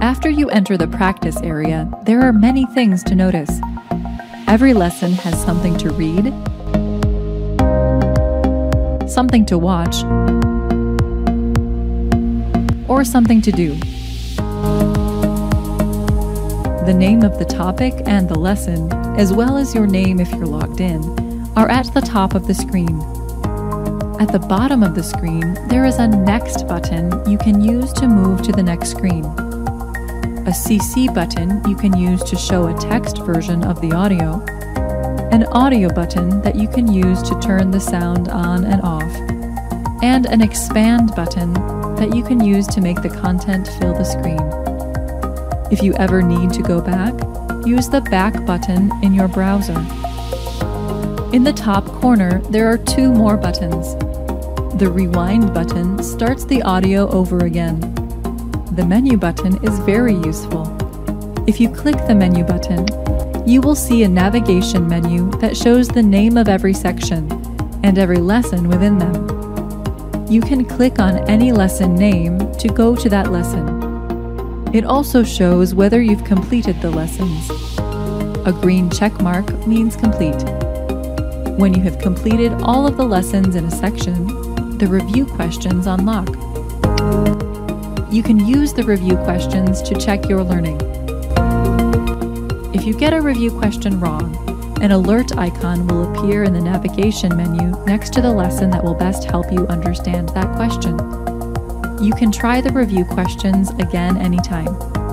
After you enter the practice area, there are many things to notice. Every lesson has something to read, something to watch, or something to do. The name of the topic and the lesson, as well as your name if you're logged in, are at the top of the screen. At the bottom of the screen, there is a Next button you can use to move to the next screen. A CC button you can use to show a text version of the audio, an audio button that you can use to turn the sound on and off, and an Expand button that you can use to make the content fill the screen. If you ever need to go back, use the Back button in your browser. In the top corner, there are two more buttons. The Rewind button starts the audio over again. The Menu button is very useful. If you click the Menu button, you will see a navigation menu that shows the name of every section and every lesson within them. You can click on any lesson name to go to that lesson. It also shows whether you've completed the lessons. A green check mark means complete. When you have completed all of the lessons in a section, the review questions unlock. You can use the review questions to check your learning. If you get a review question wrong, an alert icon will appear in the navigation menu next to the lesson that will best help you understand that question. You can try the review questions again anytime.